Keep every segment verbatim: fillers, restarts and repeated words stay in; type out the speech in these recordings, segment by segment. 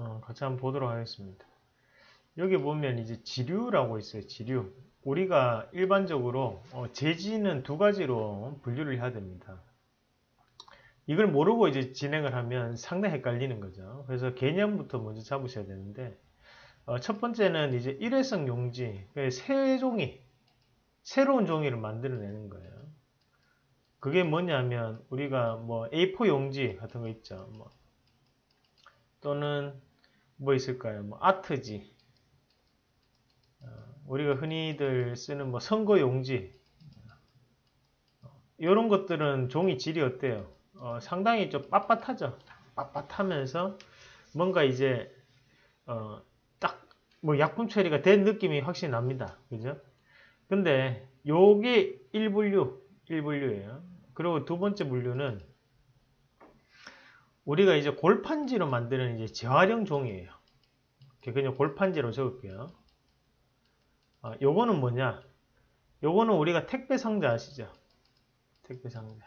어, 같이 한번 보도록 하겠습니다. 여기 보면 이제 지류라고 있어요. 지류. 우리가 일반적으로 어, 재지는 두 가지로 분류를 해야 됩니다. 이걸 모르고 이제 진행을 하면 상당히 헷갈리는 거죠. 그래서 개념부터 먼저 잡으셔야 되는데 어, 첫 번째는 이제 일회성 용지, 새 종이, 새로운 종이를 만들어내는 거예요. 그게 뭐냐면 우리가 뭐 에이포 용지 같은 거 있죠. 뭐 또는 뭐 있을까요? 뭐 아트지. 어, 우리가 흔히들 쓰는 뭐 선거 용지. 이런 것들은 종이 질이 어때요? 어, 상당히 좀 빳빳하죠. 빳빳하면서 뭔가 이제 어, 딱 뭐 약품 처리가 된 느낌이 확실히 납니다. 그죠? 근데 요게 일 분류, 일 분류예요. 그리고 두 번째 분류는 우리가 이제 골판지로 만드는 이제 재활용 종이에요. 그냥 골판지로 적을게요. 아, 요거는 뭐냐? 요거는 우리가 택배 상자 아시죠? 택배 상자.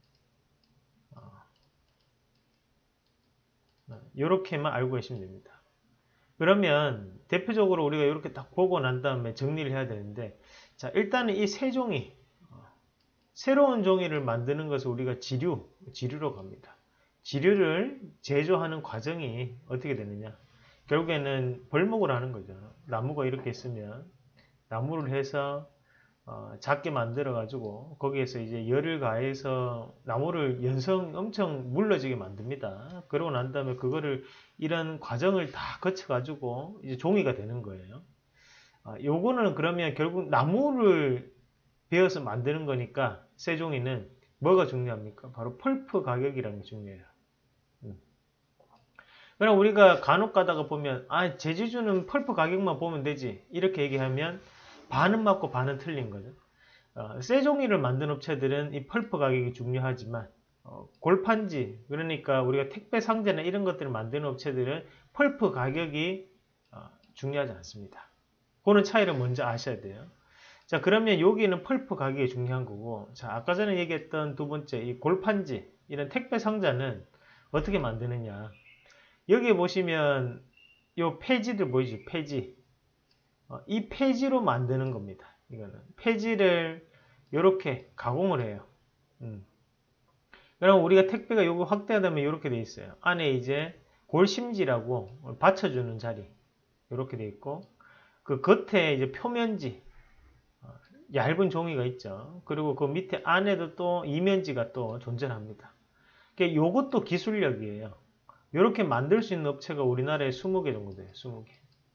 요렇게만 알고 계시면 됩니다. 그러면 대표적으로 우리가 이렇게 딱 보고 난 다음에 정리를 해야 되는데, 자, 일단은 이 새 종이, 새로운 종이를 만드는 것을 우리가 지류, 지류로 갑니다. 지류를 제조하는 과정이 어떻게 되느냐? 결국에는 벌목을 하는 거죠. 나무가 이렇게 있으면 나무를 해서 어, 작게 만들어 가지고 거기에서 이제 열을 가해서 나무를 연성 엄청 물러지게 만듭니다. 그러고 난 다음에 그거를 이런 과정을 다 거쳐 가지고 이제 종이가 되는 거예요. 아, 요거는 그러면 결국 나무를 베어서 만드는 거니까 쇠종이는 뭐가 중요합니까? 바로 펄프 가격이라는 게 중요해요. 음. 그럼 우리가 간혹 가다가 보면 아 제지주는 펄프 가격만 보면 되지 이렇게 얘기하면 반은 맞고 반은 틀린 거죠. 어, 쇠종이를 만든 업체들은 이 펄프 가격이 중요하지만 어, 골판지 그러니까 우리가 택배 상자나 이런 것들을 만드는 업체들은 펄프 가격이 어, 중요하지 않습니다. 그런 차이를 먼저 아셔야 돼요. 자 그러면 여기는 펄프 가격이 중요한 거고 자 아까 전에 얘기했던 두 번째 이 골판지 이런 택배 상자는 어떻게 만드느냐 여기 보시면 요 폐지들 보이죠 폐지 어, 이 폐지로 만드는 겁니다. 이거는 폐지를 이렇게 가공을 해요. 음. 그럼 우리가 택배가 요거 확대하다면 이렇게 돼 있어요. 안에 이제 골심지라고 받쳐주는 자리 이렇게 돼 있고 그 겉에 이제 표면지 어, 얇은 종이가 있죠. 그리고 그 밑에 안에도 또 이면지가 또 존재합니다. 그러니까 요것도 기술력이에요. 이렇게 만들 수 있는 업체가 우리나라에 스무 개 정도 돼요. 스무 개.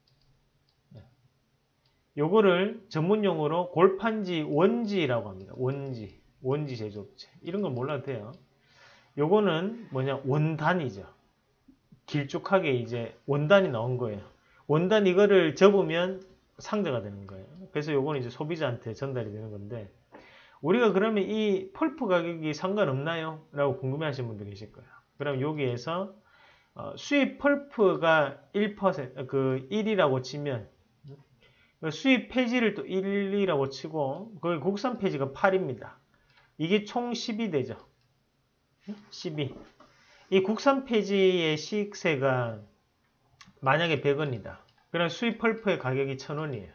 요거를 전문 용어로 골판지 원지라고 합니다. 원지. 원지 제조업체. 이런 건 몰라도 돼요. 요거는 뭐냐? 원단이죠. 길쭉하게 이제 원단이 나온 거예요. 원단 이거를 접으면 상자가 되는 거예요. 그래서 요거는 이제 소비자한테 전달이 되는 건데 우리가 그러면 이 펄프 가격이 상관없나요? 라고 궁금해 하시는 분들 계실 거예요. 그럼 여기에서 수입 펄프가 일 퍼센트, 그 일이라고 치면 수입 폐지를 또 일이라고 치고 거기 국산 폐지가 팔입니다. 이게 총 십이 되죠. 십이. 이 국산 폐지의 시익세가 만약에 백 원이다. 그럼 수입 펄프의 가격이 천 원이에요.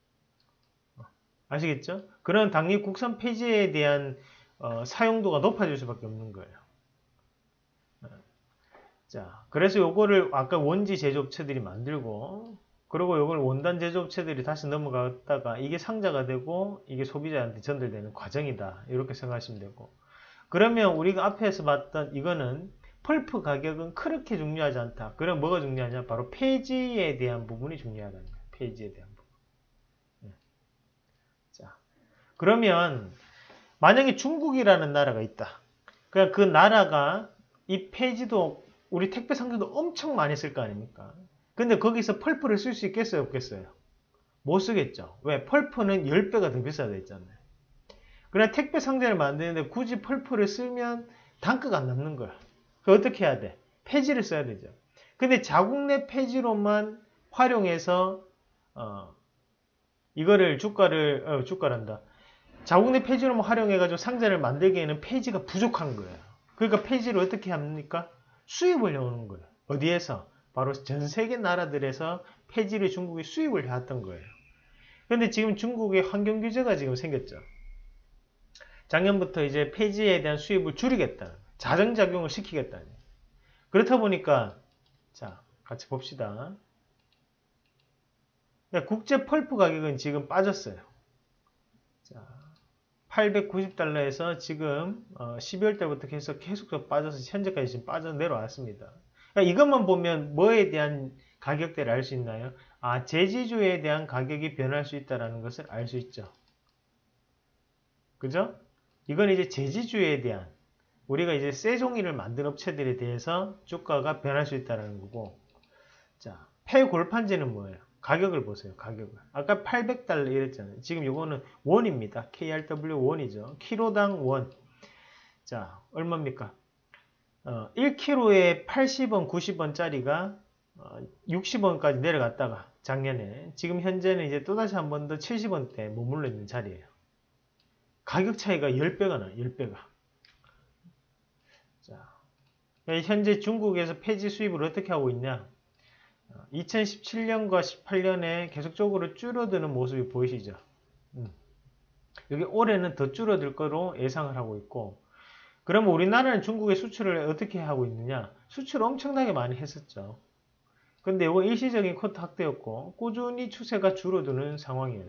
아시겠죠? 그럼 당연히 국산 폐지에 대한 어, 사용도가 높아질 수밖에 없는 거예요. 자, 그래서 요거를 아까 원지 제조업체들이 만들고 그리고 이걸 원단 제조업체들이 다시 넘어갔다가 이게 상자가 되고 이게 소비자한테 전달되는 과정이다. 이렇게 생각하시면 되고 그러면 우리가 앞에서 봤던 이거는 펄프 가격은 그렇게 중요하지 않다. 그럼 뭐가 중요하냐? 바로 폐지에 대한 부분이 중요하다는 거예요. 폐지에 대한 부분. 네. 자, 그러면 만약에 중국이라는 나라가 있다. 그냥 그 나라가 이 폐지도 우리 택배 상자도 엄청 많이 쓸 거 아닙니까? 근데 거기서 펄프를 쓸 수 있겠어요? 없겠어요? 못 쓰겠죠. 왜? 펄프는 십 배가 더 비싸다 했잖아요. 그냥 택배 상자를 만드는데 굳이 펄프를 쓰면 단가가 안 남는 거야. 그 어떻게 해야 돼? 폐지를 써야 되죠. 근데 자국 내 폐지로만 활용해서 어, 이거를 주가를 어, 주가란다. 자국 내 폐지로만 활용해가지고 상자를 만들기에는 폐지가 부족한 거예요. 그러니까 폐지를 어떻게 합니까? 수입을 해오는 거예요. 어디에서? 바로 전 세계 나라들에서 폐지를 중국이 수입을 해왔던 거예요. 그런데 지금 중국의 환경 규제가 지금 생겼죠. 작년부터 이제 폐지에 대한 수입을 줄이겠다. 자정작용을 시키겠다. 그렇다 보니까 자, 같이 봅시다. 국제 펄프 가격은 지금 빠졌어요. 자, 팔백구십 달러에서 지금 십이월 달부터 계속 계속 빠져서 현재까지 지금 빠져 내려왔습니다. 그러니까 이것만 보면 뭐에 대한 가격대를 알 수 있나요? 아, 제지주에 대한 가격이 변할 수 있다는 것을 알 수 있죠. 그죠? 이건 이제 제지주에 대한, 우리가 이제 쇠종이를 만든 업체들에 대해서 주가가 변할 수 있다는 거고, 자, 폐골판지는 뭐예요? 가격을 보세요. 가격을. 아까 팔백 달러 이랬잖아요. 지금 이거는 원입니다. 케이알더블유 원이죠. 키로당 원. 자, 얼마입니까? 어, 일 킬로그램에 팔십 원, 구십 원짜리가 어, 육십 원까지 내려갔다가 작년에, 지금 현재는 이제 또다시 한 번 더 칠십 원대에 머물러 있는 자리예요. 가격 차이가 십 배가 나요. 십 배가. 자, 현재 중국에서 폐지 수입을 어떻게 하고 있냐? 이천십칠 년과 십팔 년에 계속적으로 줄어드는 모습이 보이시죠? 음. 여기 올해는 더 줄어들 거로 예상을 하고 있고, 그러면 우리나라는 중국의 수출을 어떻게 하고 있느냐? 수출을 엄청나게 많이 했었죠. 근데 이거 일시적인 쿼터 확대였고 꾸준히 추세가 줄어드는 상황이에요.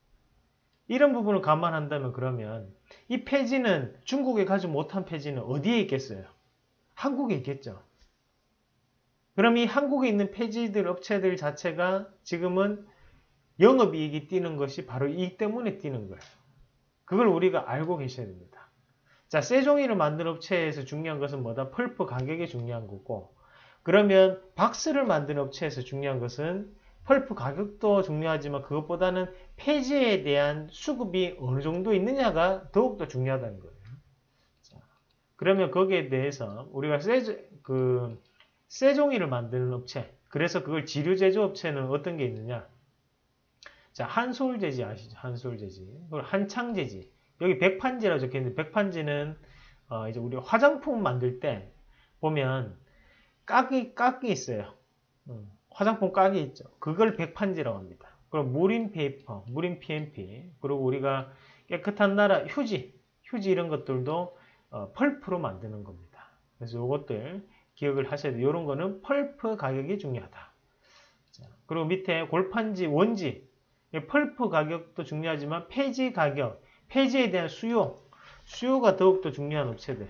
이런 부분을 감안한다면 그러면 이 폐지는, 중국에 가지 못한 폐지는 어디에 있겠어요? 한국에 있겠죠. 그럼 이 한국에 있는 폐지들 업체들 자체가 지금은 영업이익이 뛰는 것이 바로 이익 때문에 뛰는 거예요. 그걸 우리가 알고 계셔야 됩니다. 자, 쇠종이를 만든 업체에서 중요한 것은 뭐다? 펄프 가격이 중요한 거고, 그러면 박스를 만든 업체에서 중요한 것은 펄프 가격도 중요하지만 그것보다는 폐지에 대한 수급이 어느 정도 있느냐가 더욱더 중요하다는 거예요. 자, 그러면 거기에 대해서 우리가 쇠, 그, 쇠종이를 만드는 업체, 그래서 그걸 지류 제조 업체는 어떤 게 있느냐? 자, 한솔재지 아시죠? 한솔재지. 그리고 한창재지. 여기 백판지라고 적혀있는데, 백판지는 어, 이제 우리 화장품 만들 때 보면 깍이 깍이 있어요. 음, 화장품 깍이 있죠. 그걸 백판지라고 합니다. 그리고 무린 페이퍼, 무린 피엠피, 그리고 우리가 깨끗한 나라 휴지, 휴지 이런 것들도 어, 펄프로 만드는 겁니다. 그래서 이것들 기억을 하셔야 돼요. 이런 거는 펄프 가격이 중요하다. 자, 그리고 밑에 골판지, 원지, 펄프 가격도 중요하지만 폐지 가격, 폐지에 대한 수요, 수요가 더욱더 중요한 업체들.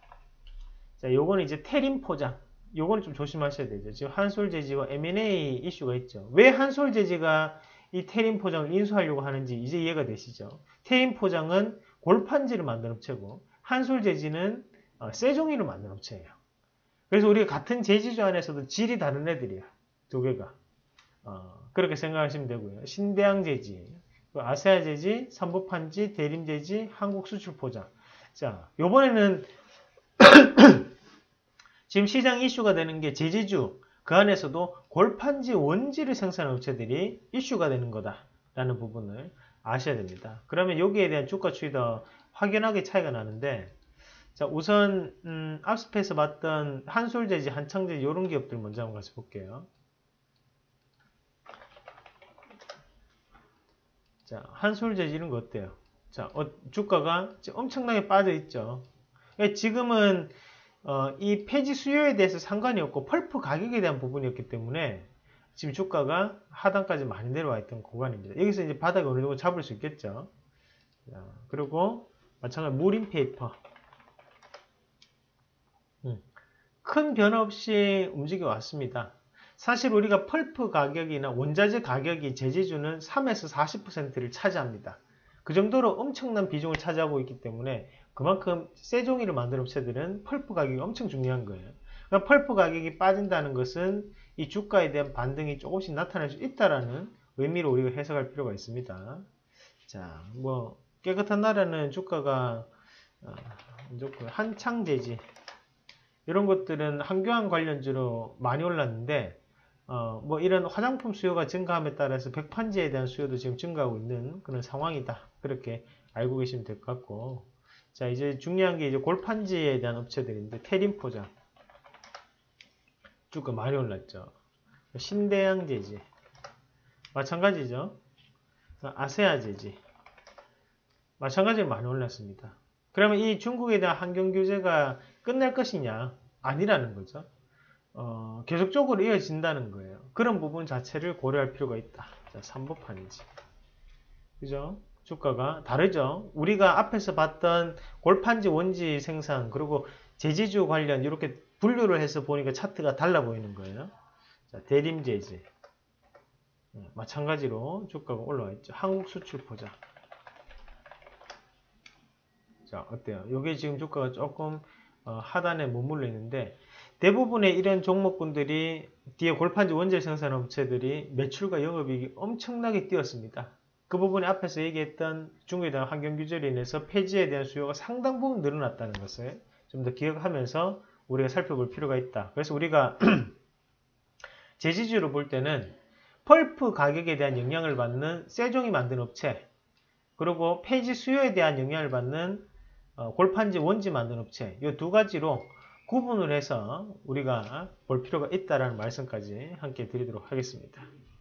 자, 요거는 이제 테린 포장. 요거는 좀 조심하셔야 되죠. 지금 한솔재지와 엠 앤 에이 이슈가 있죠. 왜 한솔재지가 이 테린 포장을 인수하려고 하는지 이제 이해가 되시죠? 테린 포장은 골판지를 만드는 업체고, 한솔재지는 어, 쇠종이를 만드는 업체예요. 그래서 우리가 같은 제지주 안에서도 질이 다른 애들이야. 두 개가. 어, 그렇게 생각하시면 되고요. 신대양제지, 아세아제지, 삼보판지, 대림제지, 한국수출포장. 자, 요번에는 지금 시장 이슈가 되는 게 제지주, 그 안에서도 골판지 원지를 생산하는 업체들이 이슈가 되는 거다라는 부분을 아셔야 됩니다. 그러면 여기에 대한 주가 추이 더 확연하게 차이가 나는데, 자, 우선 음, 앞스페이스 봤던 한솔재지, 한창재지 이런 기업들 먼저 한번 같이 볼게요. 자, 한솔재지 이런 거 어때요? 자, 어, 주가가 엄청나게 빠져 있죠. 지금은 어, 이 폐지 수요에 대해서 상관이 없고 펄프 가격에 대한 부분이었기 때문에 지금 주가가 하단까지 많이 내려와 있던 구간입니다. 여기서 이제 바닥을 어느 정도 잡을 수 있겠죠. 자, 그리고 마찬가지로 무린 페이퍼. 음, 큰 변화 없이 움직여 왔습니다. 사실 우리가 펄프 가격이나 원자재 가격이 제지주는 삼에서 사십 퍼센트를 차지합니다. 그 정도로 엄청난 비중을 차지하고 있기 때문에 그만큼 쇠종이를 만드는 업체들은 펄프 가격이 엄청 중요한 거예요. 그러니까 펄프 가격이 빠진다는 것은 이 주가에 대한 반등이 조금씩 나타날 수 있다라는 의미로 우리가 해석할 필요가 있습니다. 자, 뭐 깨끗한 나라는 주가가 어, 한창재지 이런 것들은 한교안 관련주로 많이 올랐는데, 어, 뭐 이런 화장품 수요가 증가함에 따라서 백판지에 대한 수요도 지금 증가하고 있는 그런 상황이다. 그렇게 알고 계시면 될 것 같고, 자, 이제 중요한 게 이제 골판지에 대한 업체들인데, 테린 포장. 주가 많이 올랐죠. 신대양 제지 마찬가지죠. 아세아 제지 마찬가지로 많이 올랐습니다. 그러면 이 중국에 대한 환경 규제가 끝날 것이냐? 아니라는 거죠. 어, 계속적으로 이어진다는 거예요. 그런 부분 자체를 고려할 필요가 있다. 자, 삼보판이지. 그죠? 주가가 다르죠? 우리가 앞에서 봤던 골판지 원지 생산, 그리고 제지주 관련 이렇게 분류를 해서 보니까 차트가 달라 보이는 거예요. 자, 대림제지. 마찬가지로 주가가 올라와 있죠. 한국 수출 보자. 자, 어때요? 이게 지금 주가가 조금 어, 하단에 머물러 있는데 대부분의 이런 종목군들이 뒤에 골판지 원재 생산 업체들이 매출과 영업이익이 엄청나게 뛰었습니다. 그 부분에 앞에서 얘기했던 중국에 대한 환경 규제로 인해서 폐지에 대한 수요가 상당 부분 늘어났다는 것을 좀 더 기억하면서 우리가 살펴볼 필요가 있다. 그래서 우리가 제지주로 볼 때는 펄프 가격에 대한 영향을 받는 세종이 만든 업체, 그리고 폐지 수요에 대한 영향을 받는 골판지 원지 만든 업체, 이 두 가지로 구분을 해서 우리가 볼 필요가 있다는 말씀까지 함께 드리도록 하겠습니다.